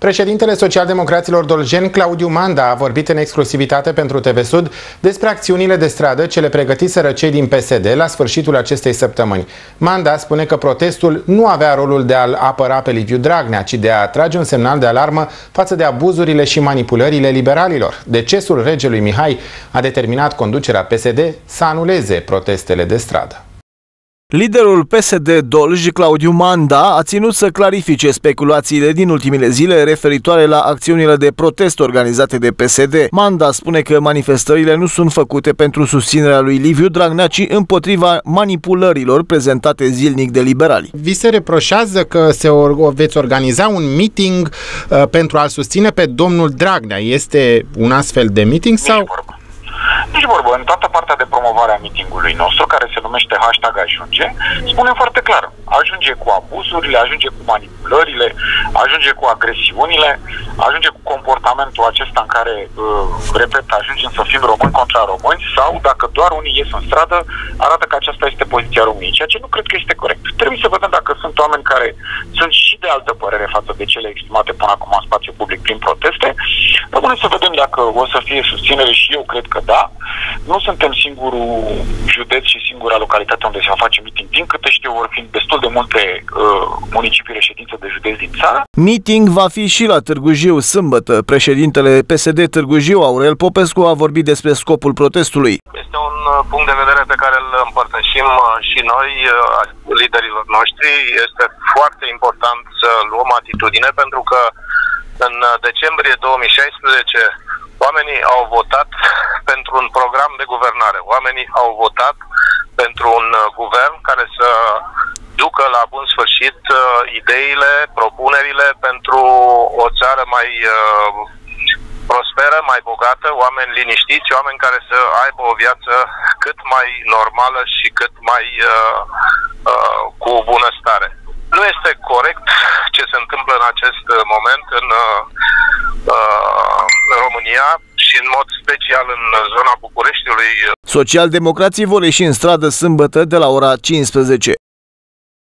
Președintele Socialdemocraților Dolgeni, Claudiu Manda, a vorbit în exclusivitate pentru TV Sud despre acțiunile de stradă ce le pregătiseră cei din PSD la sfârșitul acestei săptămâni. Manda spune că protestul nu avea rolul de a-l apăra pe Liviu Dragnea, ci de a trage un semnal de alarmă față de abuzurile și manipulările liberalilor. Decesul regelui Mihai a determinat conducerea PSD să anuleze protestele de stradă. Liderul PSD Dolj, Claudiu Manda, a ținut să clarifice speculațiile din ultimele zile referitoare la acțiunile de protest organizate de PSD. Manda spune că manifestările nu sunt făcute pentru susținerea lui Liviu Dragnea, ci împotriva manipulărilor prezentate zilnic de liberali. Vi se reproșează că veți organiza un meeting pentru a-l susține pe domnul Dragnea. Este un astfel de meeting sau... Nici vorbă. În toată partea de promovare a meetingului nostru, care se numește #ajunge, spunem foarte clar. Ajunge cu abuzurile, ajunge cu manipulările, ajunge cu agresiunile, ajunge cu comportamentul acesta în care, repet, ajungem să fim români contra români, sau dacă doar unii ies în stradă, arată că aceasta este poziția României, ceea ce nu cred că este corect. Trebuie să vedem dacă sunt oameni care sunt și de altă părere față de cele exprimate până acum în spațiu public prin proteste. Rămâne să vedem dacă o să fie susținere și eu cred că da. Nu suntem singurul județ și singura localitate unde se va face meeting. Din câte știu, vor fi destul de multe municipii reședințe de județ din țară. Meeting va fi și la Târgu Jiu, sâmbătă. Președintele PSD Târgu Jiu, Aurel Popescu, a vorbit despre scopul protestului. Este un punct de vedere pe care îl împărtășim și noi, liderilor noștri. Este foarte important să luăm atitudine, pentru că în decembrie 2016 oamenii au votat pentru un program de guvernare. Oamenii au votat pentru un guvern care să ducă la bun sfârșit ideile, propunerile pentru o țară mai prosperă, mai bogată, oameni liniștiți, oameni care să aibă o viață cât mai normală și cât mai cu bunăstare. Nu este corect ce se întâmplă în acest moment în România și în mod special în zona Bucureștiului. Socialdemocrații vor ieși în stradă sâmbătă de la ora 15.